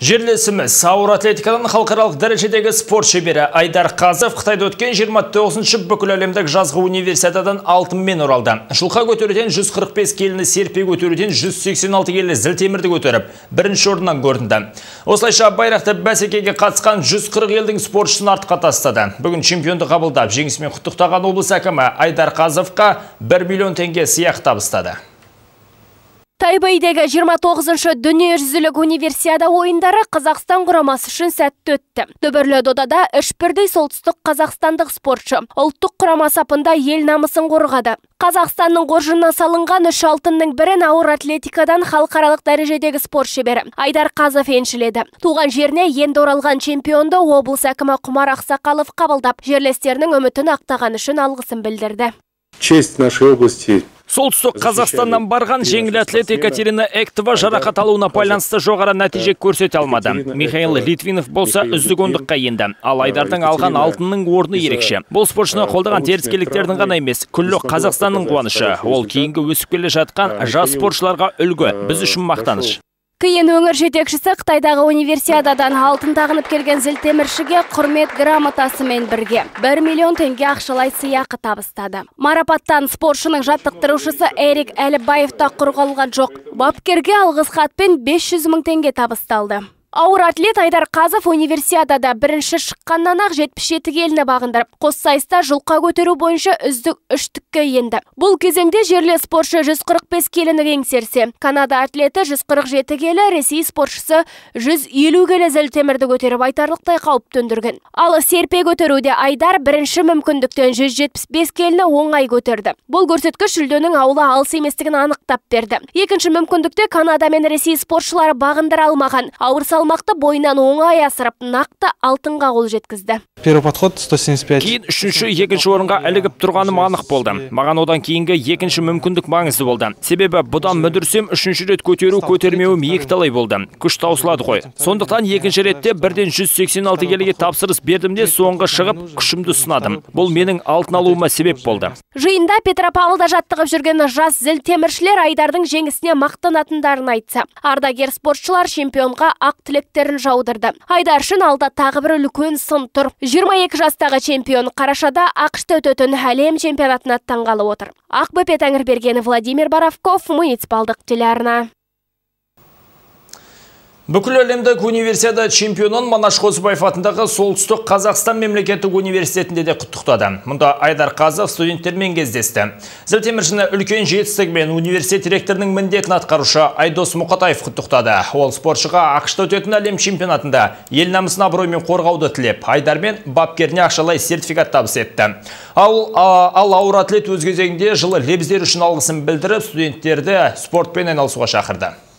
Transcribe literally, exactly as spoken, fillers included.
Жерлесіміз ауыр атлетикадан халықаралық дәрежедегі спорт шебері Айдар Қазов Қытайда өткен жиырма тоғызыншы бүкіл әлемдік жазғы универсиададан алтынмен оралды. Жылқа көтеруден жүз қырық бес келіні, серпе көтеруден жүз сексен алты келі зілтемірді көтеріп, бірінші орыннан көрінді. Осылайша байрақты бәсекеге қатысқан жүз қырық елдің спортшысын артқа тастады. Бүгін чемпионды қабылдап, жеңісімен құттықтаған облыс әкімі Айдар Қазовқа бір миллион теңге сыйақы табыстады. Тайбэйдегі жиырма тоғызыншы дүниежүзілік универсиада ойындары Қазақстан құрамасы үшін сәтті өтті. Дүбірлі додада үш бірдей солтүстік қазақстандық спортшы ұлттық құрама сапында ел намысын қорғады. Қазақстанның қоржынына салынған үш алтынның бірін ауыр атлетикадан халықаралық дәрежедегі спорт шебері Айдар Қазов еншіледі. Туған жеріне енді оралған чемпионды облыс әкімі Құмар Ақсақалов қабылдап, жерлестерінің үмітін ақтаған үшін алғысын білдірді. Честь нашей области. Солтүстік Қазақстаннан барған жеңіл атлет Екатерина Эктова жарақат алуына байланысты жоғары нәтиже көрсете алмады. Михаил Литвинов болса үздік ондыққа енді. Ал Айдардың алған алтынның орны ерекше. Бұл спортшыны қолдаған теріскейліктердің ғана емес, күллі Қазақстанның қуанышы. Ол кейінгі өсіп келе жатқан жас спортшыларға үлгі, біз үшін мақтаныш. Кейін өңір жетекшісі Қытайдағы универсиададан алтын тағынып келген зілтеміршіге құрмет грамотасымен бірге бір миллион теңге ақшалай сыйақы табыстады. Марапаттан спортшының жаттықтырушысы Эрик Әлібаев та құр қалған жоқ. Бапкерге алғыс хатпен бес жүз мың теңге табысталды. Ауыр атлет Айдар Қазов универсиадада бірінші шыққаннан ақ жетпіс жеті келіні бағындырып, қос сайыста жұлқа көтеру бойынша үздік үштікке енді. Бұл кезеңде жерлес спортшы жүз қырық бес келіні еңсерсе, Канада атлеті жүз қырық жеті келі, Ресей спортшысы жүз елу келі зілтемірді көтеріп айтарлықтай қауіп төндірген. Ал серпе көтеруде Айдар бірінші мүмкіндіктен жүз жетпіс бес келіні оңай көтерді. Бұл көрсеткіш жүлденің аула алыс еместігін анықтап берді. Екінші мүмкіндікте Канада мен Ресей спортшылары бағындыра алмаған. Ауыр салмақты бойынан оңай асырып, нақты алтынға қол жеткізді. Первый подход сто семьдесят пять. Кейін үшінші, екінші орынға ілігіп тұрғаным анық болды. Маған одан кейінгі екінші мүмкіндік маңызды болды. Себебі бұдан мүдірсем үшінші рет көтеру көтермеуім екіталай болды. Күш таусылады ғой. Сондықтан екінші ретте бірден жүз сексен алты келіге тапсырыс бердім де соңғы шығып күшімді сынадым. Бұл менің алтын алуыма себеп болды. Жиында Петропавлда жаттығып жүрген жас зілтеміршілер Айдардың жеңісіне мақтанатындарын айтса. Ардагер спортшылар чемпионға ақ тілектерін жаудырды. Айдар үшін алда тағы бір үлкен сын тұр. жиырма екі жастағы чемпион қарашада ақшта өтетін әлем чемпионатына аттанғалы отыр. Ақбөпе Тәңірберген, Владимир Боровков, муниципалдық телеарна. Бүкіл әлемдік универсиада чемпионын Манаш Қозыбаев атындағы Солтүстік Қазақстан мемлекеттік университетінде де құттықтады. Мұнда Айдар Қазов студенттермен кездесті. Зілтеміршіні үлкен жетістігімен университет ректорының міндетін атқарушы Айдос Мұқатаев құттықтады. Ол спортшыға ақшта өтетін әлем чемпионатында ел намысын абыроймен қорғауды тілеп, Айдар мен бапкеріне ақшалай сертификат табыс етті. Ал, ал ауыр атлет өз кезегінде жылы лебіздер үшін алғысын білдіріп, студенттерді спортпен айналысуға шақырды.